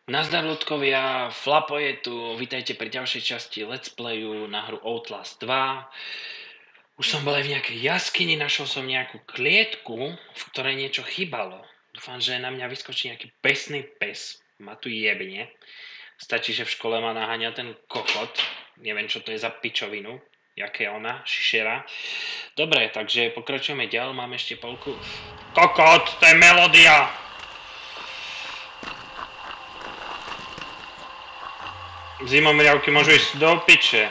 Nazdar ľudkovia, Flapo je tu, vítajte pri ďalšej časti Let's Playu na hru Outlast 2. Už som bol aj v nejakej jaskyni, našiel som nejakú klietku, v ktorej niečo chýbalo. Dúfam, že na mňa vyskočí nejaký pesný pes, ma tu jebne. Stačí, že v škole ma naháňa ten kokot, neviem čo to je za pičovinu, jaké je ona, šišera. Dobre, takže pokračujeme ďalej, máme ešte polku. Kokot, to je melódia! Zimomriavky môžu ísť do piče.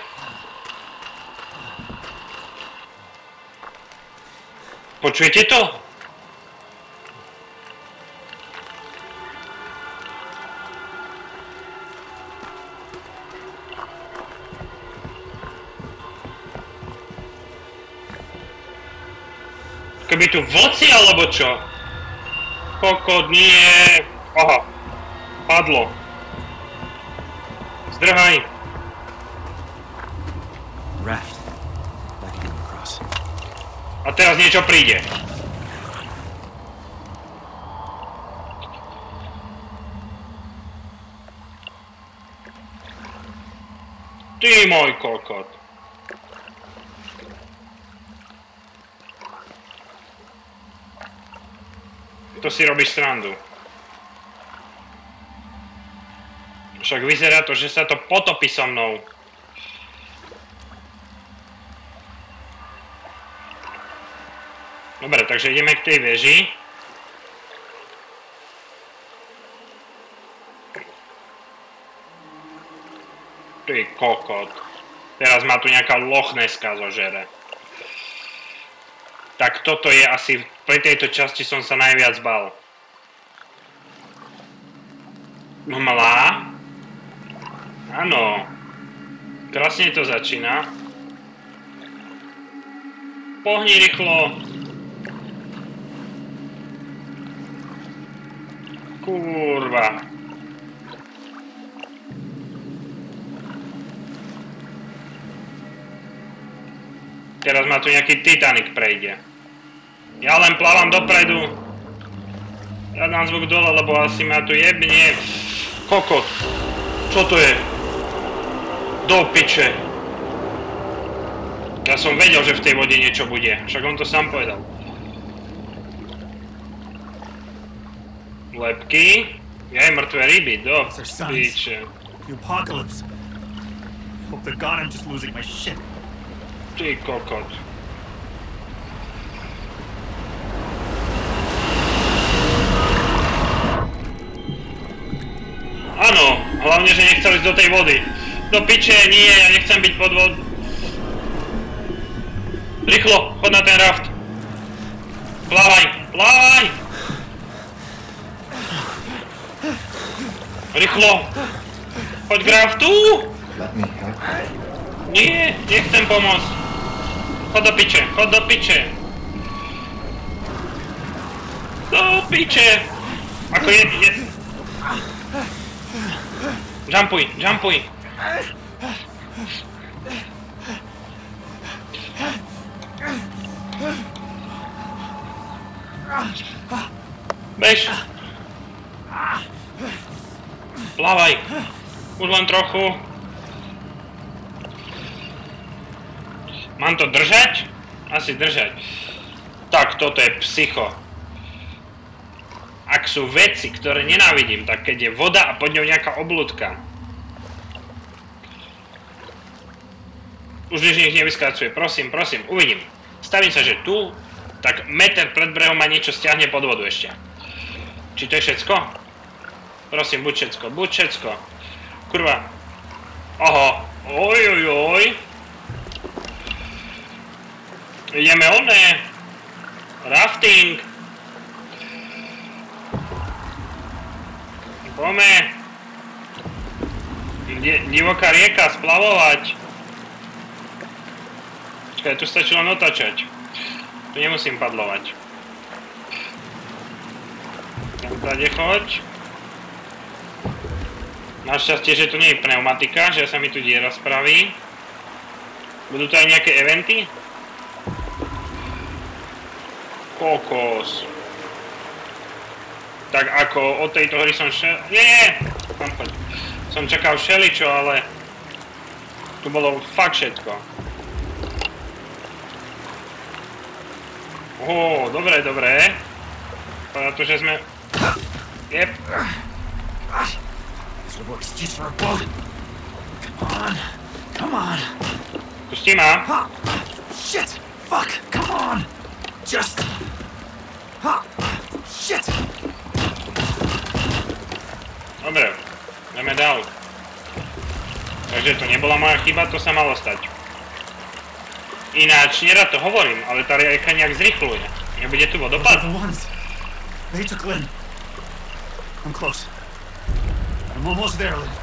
Počujete to? Keby tu vlci alebo čo? Kokot, nie. Aha, padlo. Zdrhaj. Raft. Like it across. A teraz niečo príde. Ty môj kokot. To si robíš srandu. Však vyzerá to, že sa to potopí so mnou. Dobre, takže ideme k tej veži. Ty kokot. Teraz ma tu nejaká Loch Nesska zožere. Tak toto je asi, pri tejto časti som sa najviac bál. No malá. Áno, krásne to začína. Pohni rýchlo. Kurva. Teraz ma tu nejaký Titanic prejde. Ja len plávam dopredu. Ja dám zvuk dole, lebo asi ma tu jebne. Kokot. Čo to je? Do piče. Ja som vedel, že v tej vode niečo bude. Však on to sám povedal. Lepky. Aj mŕtve ryby. Do piče. The apocalypse. Hope to God I'm just losing my shit. Ty kokot. Áno, hlavne, že nechcel ísť do tej vody. Do piče, nie, ja nechcem byť pod vod. Rýchlo, chod na ten raft. Plávaj, plávaj! Rýchlo, choď k raftu! Nie, nechcem pomôcť. Chod do piče, chod do piče. Do piče. Ako je... Jumpuj, jumpuj. Bež. Plávaj. Už len trochu. Mám to držať? Asi držať. Tak, toto je psycho. Ak sú veci, ktoré nenávidím, tak keď je voda a pod ňou nejaká oblúdka. Už nič nevyskracuje, prosím, prosím, uvidím. Stavím sa, že tu, tak meter pred brehom ma niečo stiahne pod vodu ešte. Či to je všetko? Prosím, buď všetko, buď všetko. Kurva. Oho, ojojoj. Ideme oné. Rafting. Poďme. Divoká rieka, splavovať. Čakaj, tu stačí len otačať. Tu nemusím padlovať. Tam tady choď. Našťastie, že tu nie je pneumatika, že sa mi tu diera spraví. Budú tu aj nejaké eventy? Kokos. Tak ako od tejto hry som šiel... Nie! Tam Som čakal všeličo, ale tu bolo fakt všetko. Dobre, dobre. Vypadá to, že sme... Jep. Come on. Pustí ma. Shit. Fuck. Come on. Just. Shit. Dobre. Ideme dál. Takže to nebola moja chyba, to sa malo stať. Ináč, nerad to hovorím, ale tá rieka nejak zrýchluje. Nebude tu vodopád. They took Lynn. I'm close. I'm almost there, Lynn.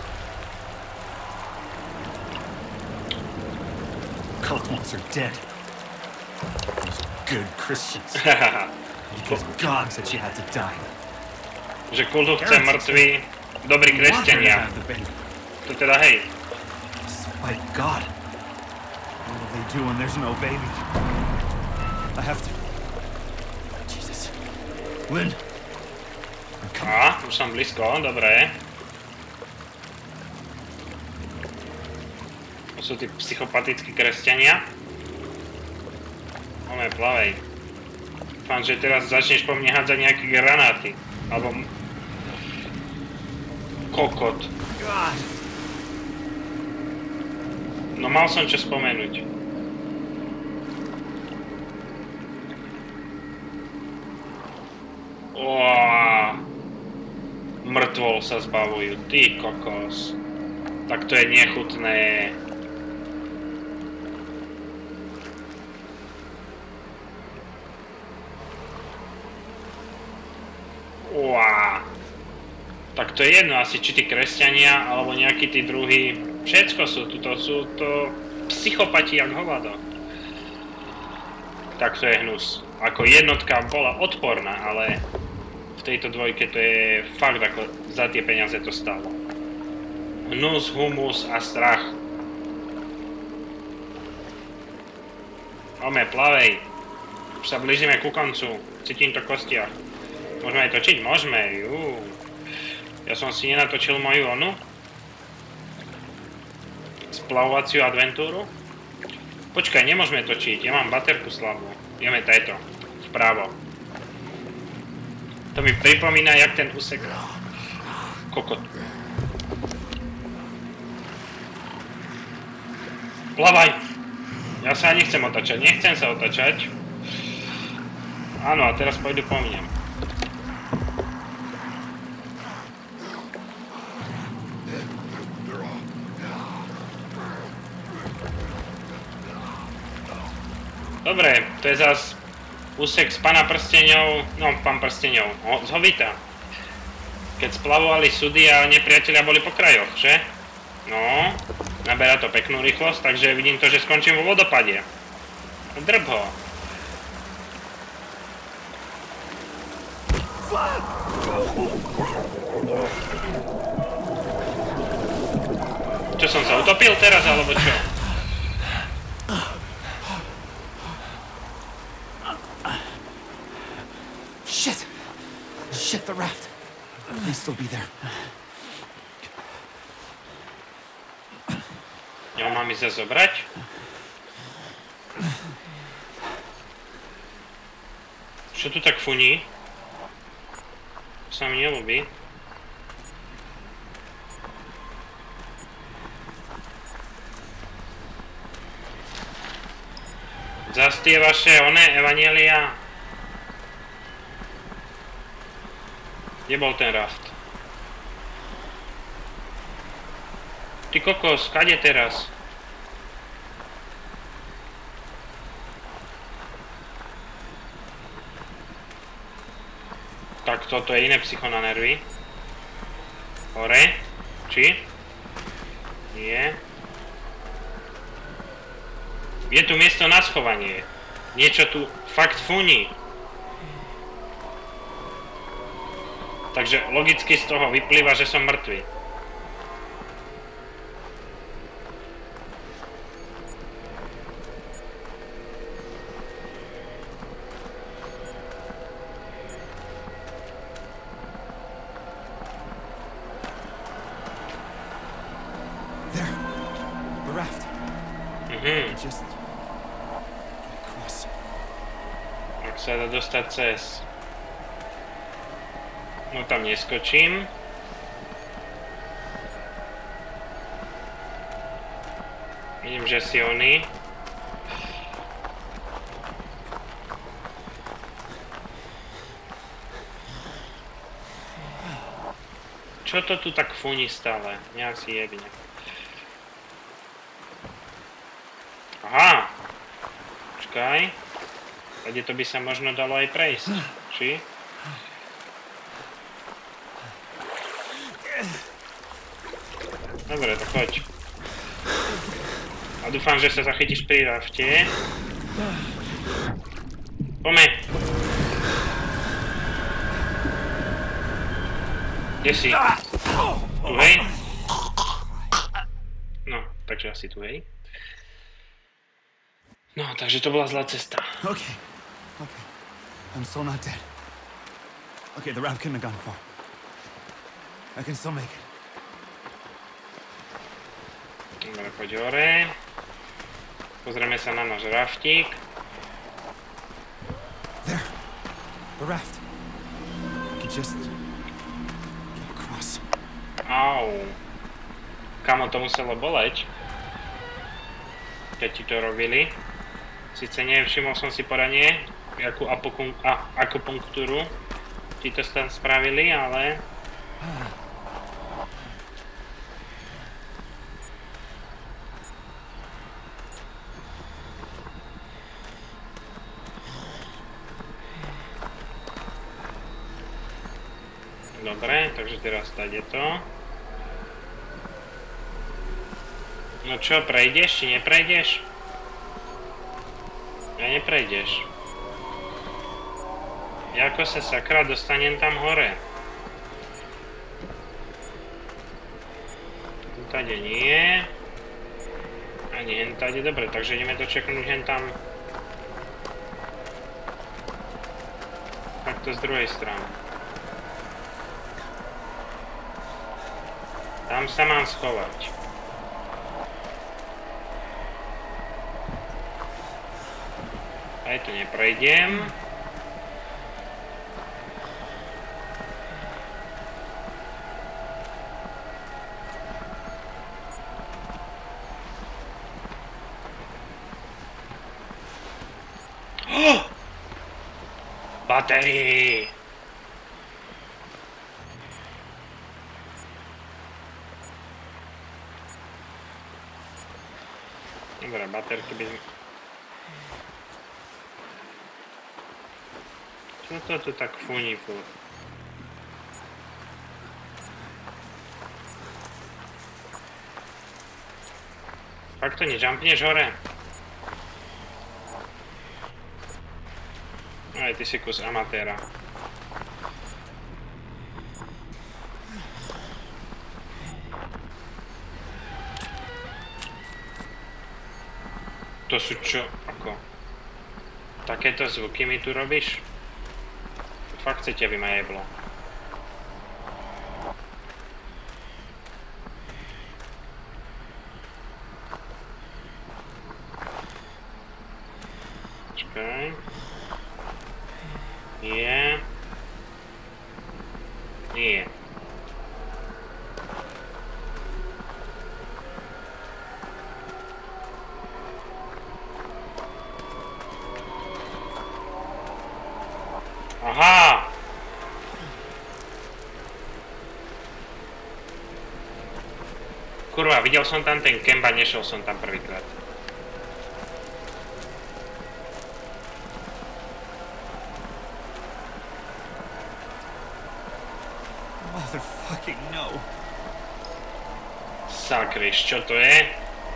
Cult ones are dead. Those good Christians. Because God said she had to die. Že kultu chce mŕtvi, dobrí kresťania. To teda hej. By God. What will they do when there's no baby? I have to... Jesus. Lynn. Už som blízko, dobre. To sú tí psychopatickí kresťania. Ome, plavej. Dúfam, že teraz začneš po mne hádzať nejaké granáty. Alebo... kokot. No mal som čo spomenúť. Mŕtvol sa zbavujú, ty kokos. Tak to je nechutné. Tak to je jedno asi, či tí kresťania, alebo nejakí tí druhí. Všetko sú to psychopati jak hovado. Tak to je hnus. Ako jednotka bola odporná, ale v tejto dvojke to je fakt ako za tie peniaze to stalo. Hnus, humus a strach. Ome, plavej. Už sa blížime ku koncu. Cítim to v kostiach. Môžeme aj točiť? Môžeme, Ja som si nenatočil moju splavovaciu adventúru. Počkaj, nemôžeme točiť, ja mám baterku slabú. Ideme tajto, vpravo. To mi pripomína, jak ten úsek. Kokot. Plavaj! Ja sa nechcem otačať, nechcem sa otačať. Áno, a teraz pôjdu po mne. Dobre, to je zas úsek z Pána prsteňov, no Pán prsteňov, z Hobita. Keď splavovali sudy a nepriatelia boli po krajoch, že? No, naberá to peknú rýchlosť, takže vidím to, že skončím vo vodopade. Drb ho. Čo som sa utopil teraz, alebo čo? Shit, the raft. May still be there. Jo, mám ísť zobrať? Čo tu tak funí? To sa mi nelúbi. Zas tie vaše evanjelia. Kde bol ten raft? Ty kokos, kade teraz? Tak toto je iné psycho na nervy. Hore? Či? Nie. Je tu miesto na schovanie. Niečo tu fakt funí. Takže logicky z toho vyplýva, že som mŕtvy. Just get across. Ak sa dá dostať cez. No tam neskočím. Vidím, že si oný. Čo to tu tak fúni stále? Mňa si jebne. Aha! Počkaj. Tady to by sa možno dalo aj prejsť. Či? Dobre, tak poď. A dúfam, že sa zachytíš pri rafte. Poďme. Kde si? Tu, hej? No, takže asi tu, hej? No, takže to bola zlá cesta. Okay. I'm still not dead. Okay, the raft couldn't have gone far. I can still make it. Dobre, poď hore. Pozrieme sa na náš raftík. There. The raft. I can just get across. Au. Kamo, to muselo boleť. Keď ti to robili. Sice nevšimol som si poradne, akú akupunktúru ti to tam spravili, ale... Dobre, takže teraz tady to. No čo, prejdeš či neprejdeš? Ja neprejdeš. Jako sa sakra dostanem tam hore? Tady nie. Ani hen tady, dobre, takže ideme to čeknúť hen tam. Takto z druhej strany. Tam sa mám schovať. Aj tu neprejdem. Batérii! Dobre, baterky by... Čo to tu tak fúni furt? Fakt to nejumpneš hore? Aj ty si kus amatéra. To sú čo? Ako? Takéto zvuky mi tu robíš? Fakt chcete, aby ma jeblo. Počkaj. Nie. Nie. Aha! Kurva, videl som tam ten kemp a nešiel som tam prvýkrát. Motherfucking no. Sakryš, čo to je?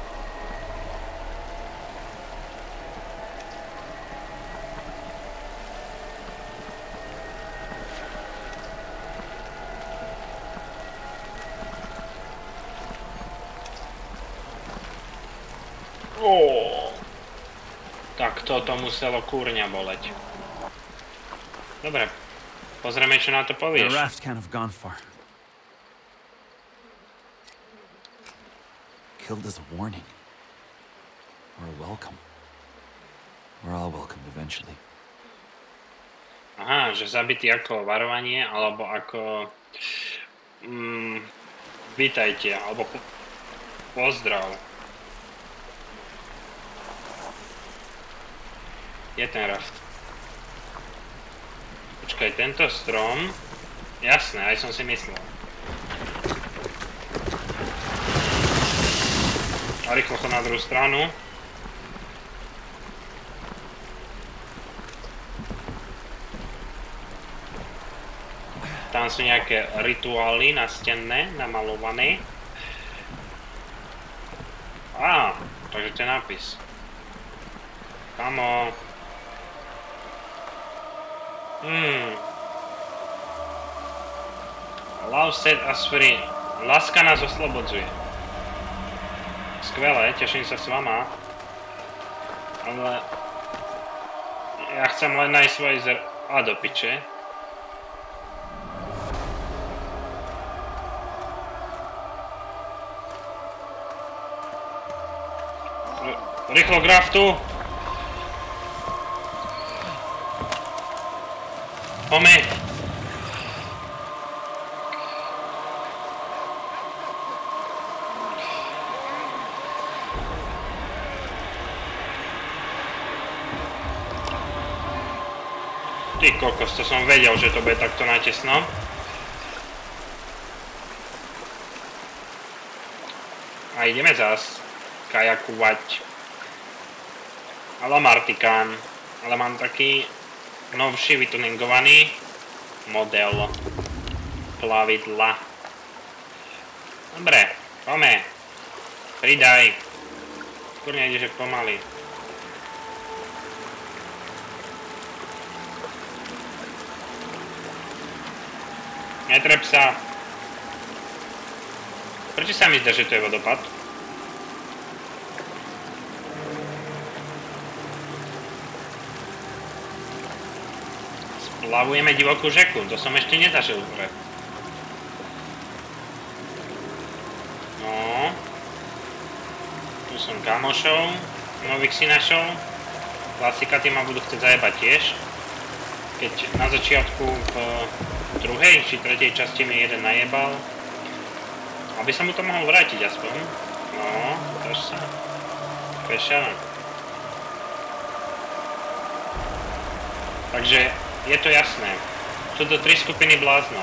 Tak toto muselo kurňa boleť. Dobre, pozrieme, čo na to povieš. The raft can't have gone far. Killed as a warning. We're welcome. We're all welcome eventually. Aha, že zabitý ako varovanie, alebo ako vítajte, alebo pozdrav. Je ten raft. Počkaj, tento strom. Jasné, aj som si myslel. A rýchlo chod na druhú stranu. Tam sú nejaké rituály nastenné, namalované. Á, takže to je nápis. Kamo. Love set us free. Láska nás oslobodzuje. Skvelé, teším sa s vama. Ale ja chcem len nájsť svoje a do piče. Rýchlo k raftu. Poďme. Ty kokos, to som vedel, že to bude takto natesno. A ideme zás kajakovať. Ale Martikán. Ale mám taký novší vytuningovaný model plavidla. Dobre, poďme. Pridaj. Skôr nejdeš pomaly. Netrep sa. Prečo sa mi zdá, že to je vodopád? Splavujeme divokú řeku, to som ešte nezažil pre. No. Tu som kamošov, nových si našol. Klasika, tí ma budú chcieť zajebať tiež. Keď na začiatku v druhej či tretej časti mi jeden najebal. Aby som mu to mohol vrátiť aspoň. No, tož sa. Peša. Takže je to jasné. Sú to tri skupiny bláznov.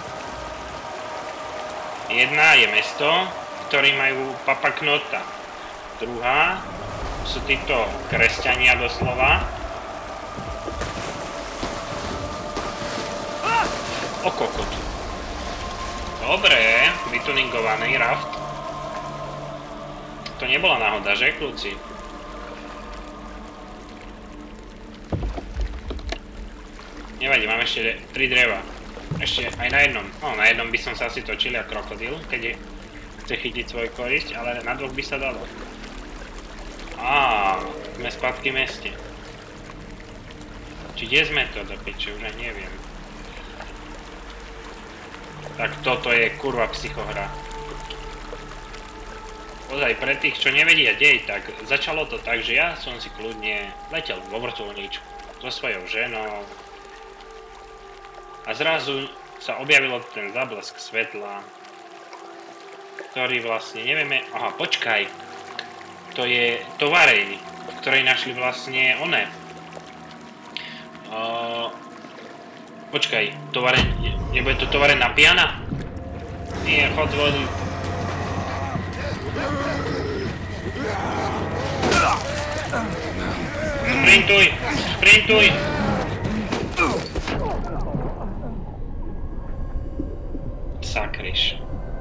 Jedna je mesto, ktorí majú Papa Knota. Druhá sú títo kresťania doslova. O kokot. Dobre, vytuningovaný raft. To nebola náhoda, že, kľúci? Nevadí, mám ešte 3 dreva. Ešte aj na jednom. No, na jednom by som sa asi točil ako krokodil, keď chce chytiť svoj korisť, ale na dvoch by sa dalo. Á, sme spätky v meste. Či kde sme to do piče, už aj neviem. Tak toto je kurva psychohra. Ozaj, pre tých, čo nevedia dej, tak začalo to tak, že ja som si kľudne letel vo vrtuľníčku so svojou ženou. A zrazu sa objavilo ten zablesk svetla, ktorý vlastne nevieme... Aha, počkaj. To je tovareň, v ktorej našli vlastne one. Počkaj, tovareň... Nebude to tovareň na piana? Nie, chod z vody. Sprintuj! Sprintuj! Sakryš.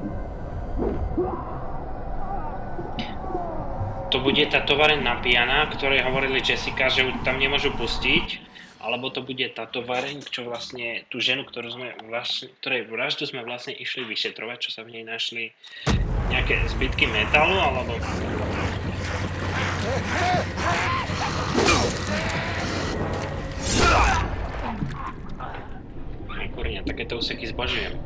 To bude tá tovareň na piana, ktorej hovorili Jessica, že ju tam nemôžu pustiť. Alebo to bude tá tovareň, čo vlastne tú ženu, ktorej vraždu sme vlastne išli vyšetrovať, čo sa v nej našli nejaké zbytky metalu, alebo... Kurňa, takéto úseky zbožujem.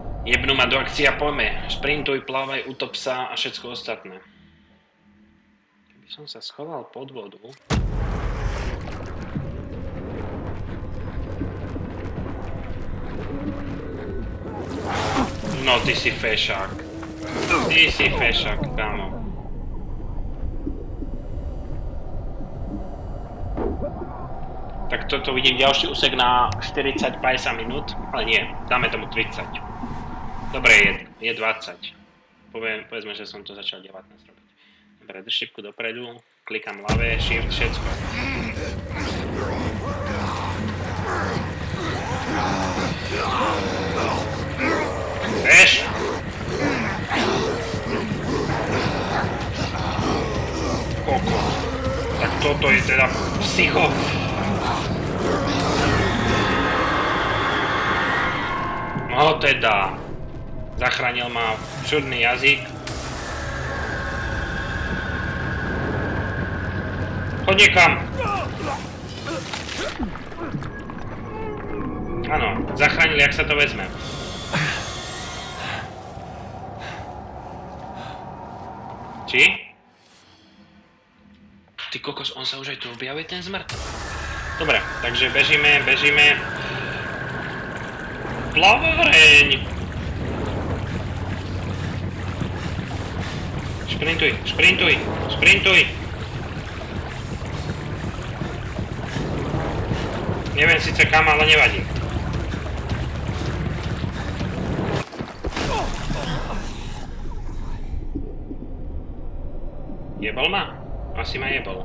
Jebnú ma do akcia, poďme. Sprintuj, plávaj, utop sa a všetko ostatné. Som sa schoval pod vodu. No, ty si fešák. Ty si fešák, kámo. Tak toto vidím ďalší úsek na 40-50 minút, ale nie, dáme tomu 30. Dobre, je 20. Povedzme, že som to začal 19 robiť. Dobre, drž šipku dopredu, klikám ľavé, shift, všetko. Vieš? Koko. Tak toto je teda psycho. No teda. Zachránil ma čudný jazyk. Choď niekam. Áno, zachránili, jak sa to vezme. Či? Ty kokos, on sa už aj tu objavuje, ten zmrt. Dobre, takže bežíme. Plavoreň! Šprintuj! Neviem síce kam, ale nevadí. Jebol ma? Asi ma jebol.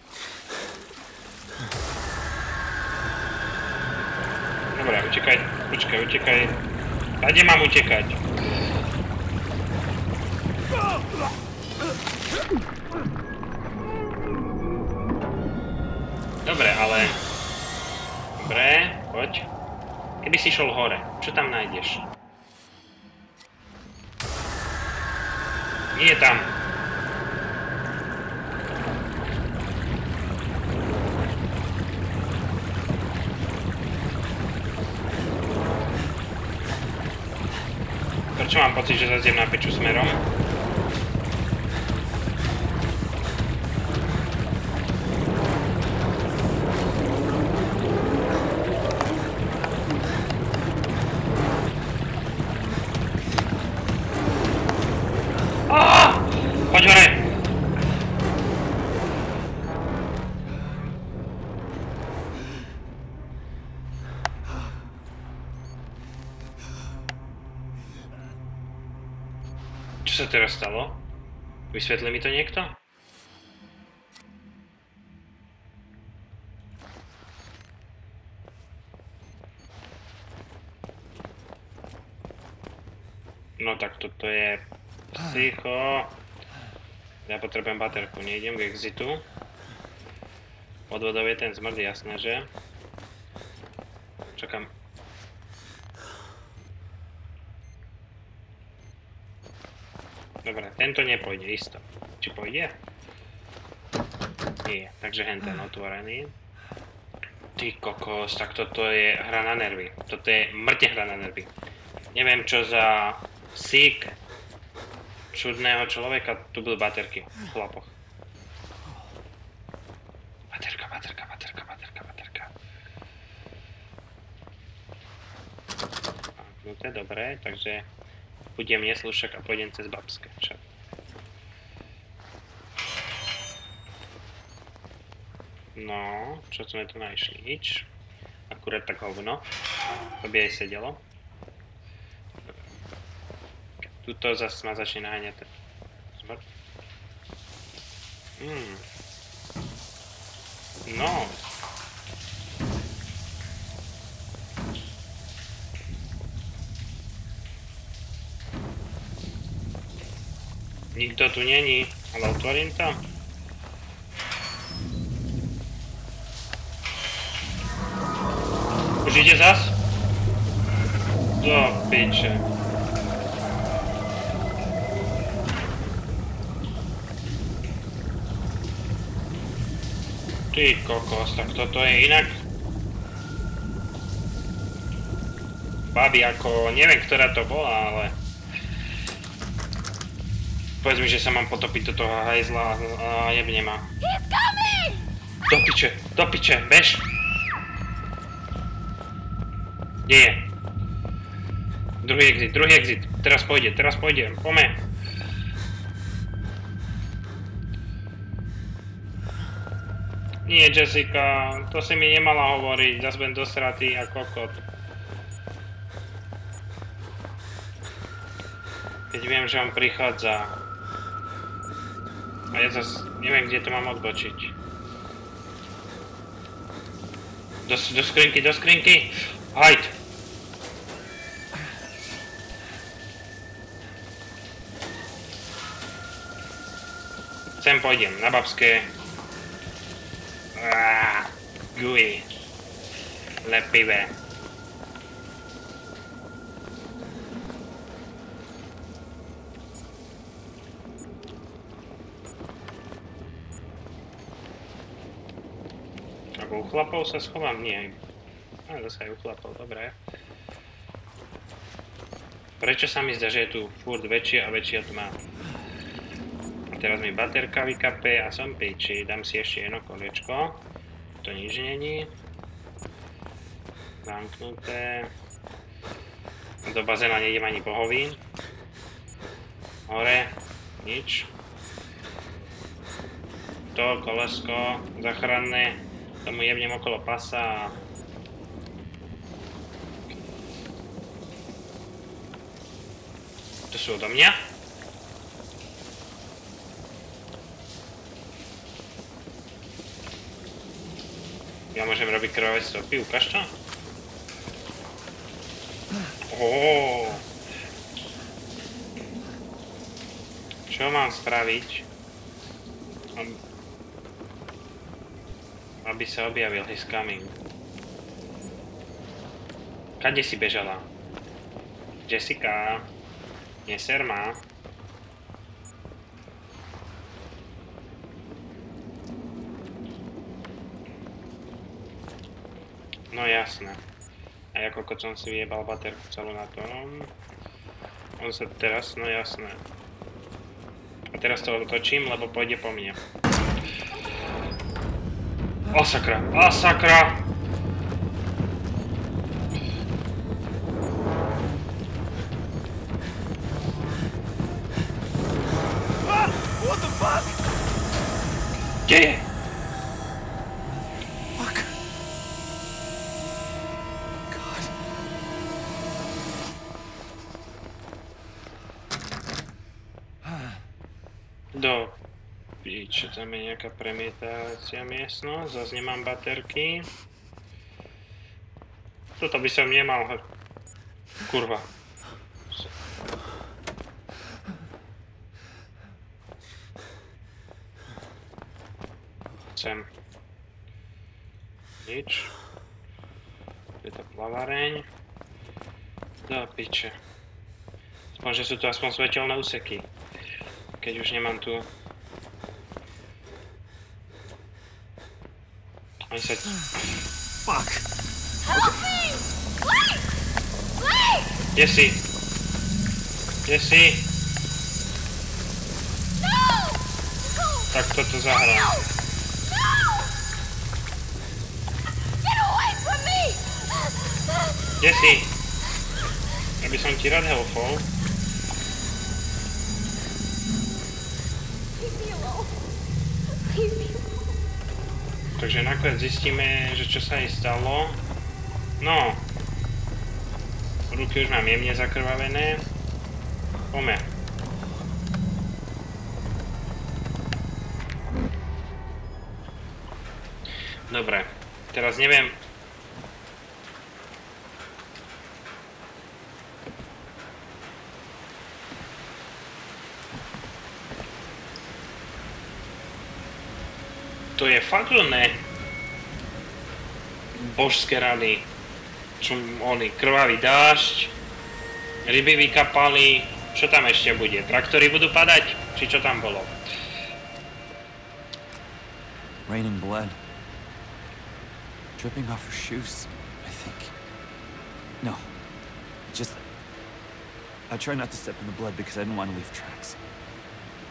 Dobre, utekaj. Tade mám utekať. Dobre, ale... Dobre, poď. Keby si šol hore, čo tam nájdeš? Nie je tam. Prečo mám pocit, že zaziem na piču smerom? Poď hore! Čo sa teraz stalo? Vysvetlí mi to niekto? No tak toto je psycho. Ja potrebujem baterku, nejdem k exitu. Pod vodou je ten zmrd, jasné, že? Čakám. Dobre, tento nepôjde, isto. Či pôjde? Nie, takže henten otvorený. Ty kokos, tak toto je hra na nervy. Toto je mŕte hra na nervy. Neviem čo za sík čudného človeka, tu budú baterky v chlapoch. Baterka. Dobre, takže budem neslúšak a pôjdem cez babské. No, čo sme tu našli? Nič. Akurát tak hovno. To by aj sedelo. Tuto zase ma začne naháňať ten zmrt. No. Nikto tu není, ale otvorím to. Už ide zas? Do piče. Ty kokos, tak toto je inak. Babi, ako neviem, ktorá to bola, ale... Povedz mi, že sa mám potopiť do toho hajzla a jebne ma. Do piče, bež! Kde je? Druhý exit. Teraz pôjde, pome. Nie, Jessica, to si mi nemala hovoriť, zas budem dosratý a kokot. Keď viem, že on prichádza. A ja zas neviem, kde to mám odbočiť. Do skrinky! Hajď! Sem pôjdem, na babské. Guj. Lepivé. Ako u chlapov sa schovám? Nie. Zase aj u chlapov, dobré. Prečo sa mi zdá, že je tu furt väčšia a väčšia tma? A teraz mi baterka vykape a som piči. Dám si ešte jedno kolečko. To nič není. Zamknuté. Do bazéna nejdem ani pohovín. Hore. Nič. To kolesko záchranné. Tomu jebnem okolo pasa. To sú odo mňa. Ja môžem robiť krvavé stopy, ukáž to? Čo mám spraviť? Aby sa objavil his coming. Kade si bežala? Jessica? Neser ma. No jasné. A ako keď som si vyjebal baterku celú na tom. On sa teraz, no jasné. A teraz to otočím, lebo pôjde po mne. O sakra, o sakra! What the fuck? Kde je? Fuck. God. Do piče, tam je nejaká premietacia miestnosť, zase nemám baterky. Toto by som nemal, kurva. Sem. Nič. Je to plavareň. Do piče. Aspoň, že sú tu aspoň svetelné úseky. Keď už nemám tu... Oni sa... Fuck. Help me! Wait! Wait! Kde si? Kde si? No! No! Tak toto zahrám. No! No! Get away from me! Kde si? Ja by som ti rád helpol. Leave me alone. Leave me alone. Takže nakoniec zistíme, že čo sa jej stalo. No. Ruky už mám jemne zakrvavené. Poďme. Dobre. Teraz neviem... To je fakelné. Božské rady. Čo oni, krvavý dážď. Ryby vykapali. Čo tam ešte bude? Traktory budú padať? Či čo tam bolo? Raining blood. Dripping off her shoes, I think. No. Just... I try not to step in the blood because I didn't want to leave tracks.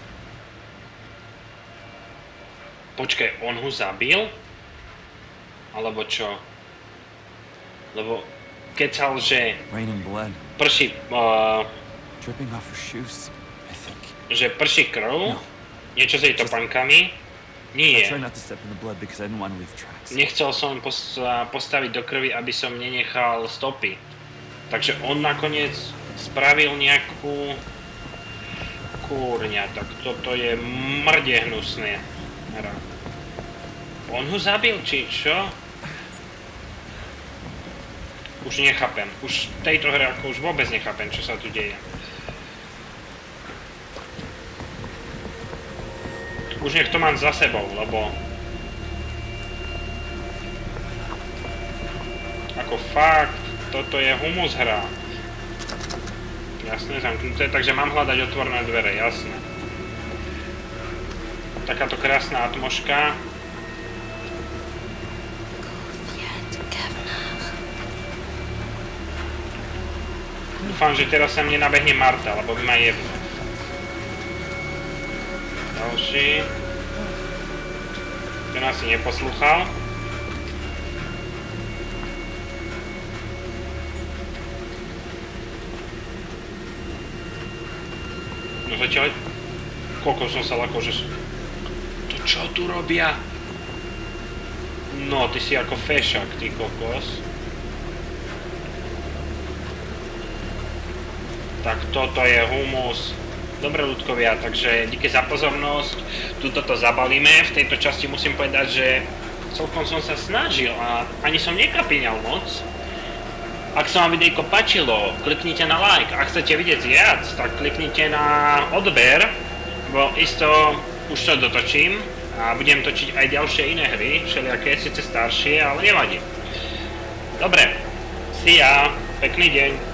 Počkaj, on ho zabil? Alebo čo? Lebo kecal, že Raining blood. prší, Dripping off her shoes, I think. že prší krv? No. Niečo s jej topankami? I Nie. tried not to step in the blood because I didn't want to leave tracks. Nechcel som postaviť do krvi, aby som nenechal stopy. Takže on nakoniec spravil nejakú... Kúrňa, tak toto je mrde hnusné. On ho zabil, či čo? Už nechápem. Už v tejto hre ako už vôbec nechápem, čo sa tu deje. Už nech to mám za sebou, lebo... Ako fakt, toto je humus hra. Jasné, zamknuté, takže mám hľadať otvorené dvere, jasné. Takáto krásna atmoška. Dúfam, že teraz sa mne nabehne Marta, lebo by ma jebla. Ďalší. Ten asi neposlúchal. No zatiaľ... Koľko som sa ľako, že... To čo tu robia? No, ty si ako fešak, ty kokos. Tak toto je humus. Dobre, ľudkovia, takže díky za pozornosť. Tuto to zabalíme. V tejto časti musím povedať, že celkom som sa snažil a ani som nekapíňal moc. Ak sa vám videjko páčilo, kliknite na like. Ak chcete vidieť viac, tak kliknite na odber, bo isto už to dotočím a budem točiť aj ďalšie iné hry, všelijaké, síce staršie, ale nevadí. Dobre, see ya, pekný deň.